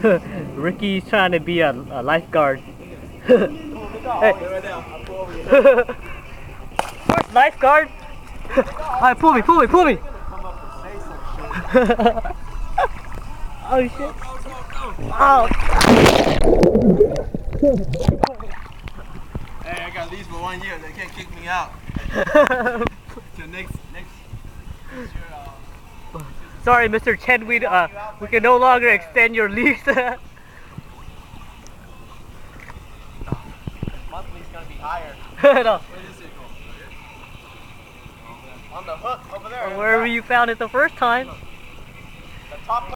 Ricky's trying to be a lifeguard. Hey. Where's lifeguard? Alright, pull me. Oh shit. Oh. Hey, I got leads for 1 year. They can't kick me out. Till next year. Sorry, Mr. Chen, we can no longer extend your lease. Monthly's gonna be higher. No. Where is it going? On the hook over there. Wherever you found it the first time. The top